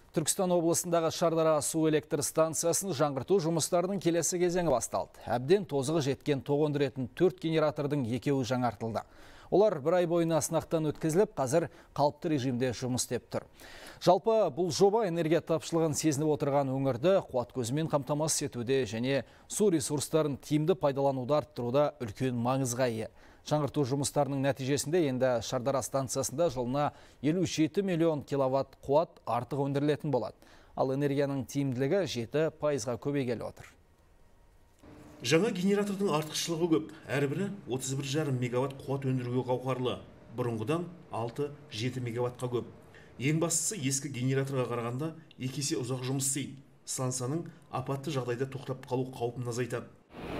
Түркістан облысындағы Шардара су электр станциясын жаңғырту жұмыстарының келесі кезеңі басталды. Әбден тозығы жеткен тоқ өндіретін 4 генератордың екеуі жаңартылды. Олар бір ай бойына сынақтан өткізіліп, қазір қалыпты режимде жұмыс істеп тұр. Жалпы бұл жоба энергия тапшылығын сезініп отырған өңірді қуат көзімен қамтамасыз етуде және су ресурстарын тиімді пайдалануды арттыруда үлкен маңызға ие. Жаңғырту жұмыстарының нәтижесінде енді Шардара станциясында жылына 57 миллион киловатт қуат артық өндірілетін болады. Ал энергияның тиімділігі 7%-ға көбейгелі отыр. Жаңа генератордың артықшылығы көп. Әрбірі 31,5 мегаватт қуат өндіруге қауқарлы. Бұрынғыдан 6-7 мегаваттқа көп. Ең бастысы ескі генераторға қарағанда 2 есе ұзақ жұмыс істейді. Станцияның апатты жағдайда тоқтап қалу қаупін азайтады.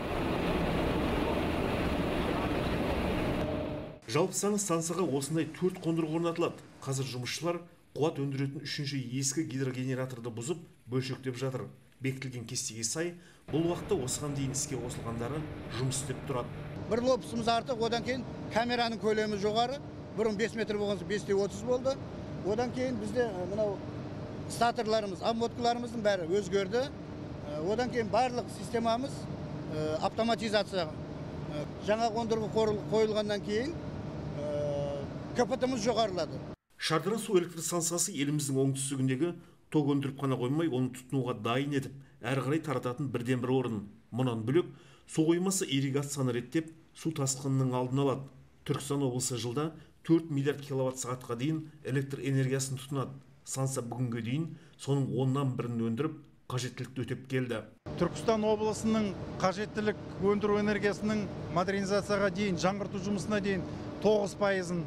Жалпы саны станцияға осындай 4 қондырғы орнатылады. Қазір жұмысшылар қуат өндіретін 3-ші ескі гидрогенераторды бұзып, бөлшектеп жатыр. Бекітілген кестеге сай, бұл уақытта осыған дейін іске қосылғандары жұмыс істеп тұрады. Бір лопсымыз артық, одан кейін камераның көлемі жоғары. Бұрын 5 метр болғансы 5,30 болды. Одан кейін бізде мынау статорларымыз, обмоткаларымыздың бәрі өзгерді. Одан кейін барлық системамыз автоматизация. Жаңа қондырғы қойылғаннан кейін КПТ-мыз жоғарылады. Шардара су электр станциясы еліміздің оңтүстігіндегі тоқ өндіріп қана қоймай, оны тұтынуға дайын етіп, әрі қарай тарататын бірден бір орын. Мұнан бөлек, су қоймасы ирригацияны реттеп, су тасқынының алдын алады. Түркістан облысы жылда 4 миллиард киловатт сағатқа дейін электр энергиясын тұтынады. Станция бүгінге дейін соның 1/10 өндіріп, қажеттілікті өтеп келді. Түркістан облысының қажеттілік өндіру энергиясының модернизацияға дейін, жаңғырту жұмысына дейін 9%-ын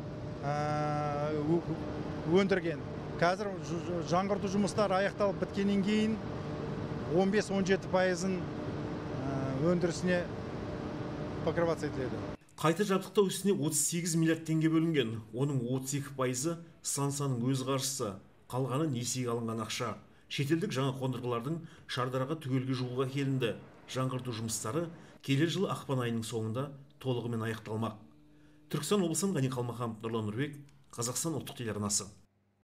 өндірген. Қазір жаңғырту жұмыстары аяқталып біткеннен кейін 15-17%-ын өндірісіне покрываться етіледі. Қайта жабдықтау ісіне 38 миллиард теңге бөлінген. Оның 32%-ы станцияның өз қаржысы, қалғаны несиеге алынған ақша. Шетелдік жаңа қондырғылардың Шардараға түгелге жуығы келінді. Жаңғырту жұмыстары келер жылы ақпан айының соңында толығымен аяқталмақ. Түркістан облысынан Ғани Қалмаханов, Нұрлан Нұрбек, Қазақстан ұлттық телеарнасы.